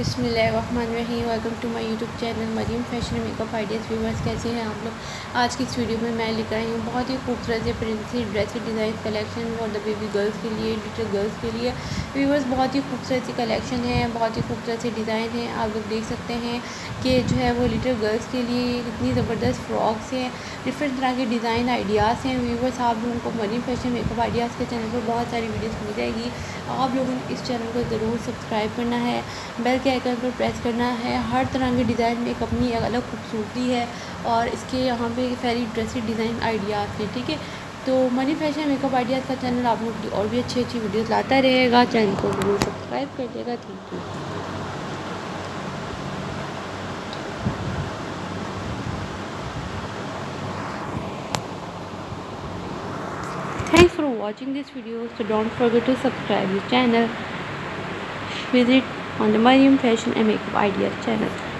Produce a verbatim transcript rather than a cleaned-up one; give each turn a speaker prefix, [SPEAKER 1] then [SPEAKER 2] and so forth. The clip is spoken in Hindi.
[SPEAKER 1] बिस्मिल्लाहिर्रहमानिर्रहीम। Welcome to my YouTube channel Maryam fashion makeup ideas. Viewers कैसे हैं आप लोग। आज की इस वीडियो में मैं लेकर आई हूँ बहुत ही खूबसूरत से princess dress design collection for the baby girls के लिए, लिटिल गर्ल्स के लिए। व्यूअर्स बहुत ही खूबसूरत सी कलेक्शन है, बहुत ही खूबसूरत सी डिज़ाइन है। आप लोग देख सकते हैं कि जो है वो लिटिल गर्ल्स के लिए इतनी ज़बरदस्त फ्रॉक्स हैं, डिफरेंट तरह के डिज़ाइन आइडियाज़ हैं। व्यूअर्स आप लोगों को मरीम फैशन मेकअप आइडियाज़ के चैनल पर बहुत सारी वीडियोस मिल जाएगी। आप लोगों ने इस चैनल को ज़रूर सब्सक्राइब करना है, बेल के आइकन पर प्रेस करना है। हर तरह के डिज़ाइन में एक अपनी अलग खूबसूरती है और इसके यहाँ पे सारी ड्रेसेस डिज़ाइन आइडियाज़ हैं, ठीक है। तो मनी फैशन मेकअप आइडियाज़ का चैनल आप लोग की और भी अच्छी अच्छी वीडियोस लाता रहेगा। चैनल को ज़रूर सब्सक्राइब कर देगा। Thank you. Thanks for watching this video. So don't forget to subscribe this channel. Visit on the Mariam Fashion and Makeup Ideas channel.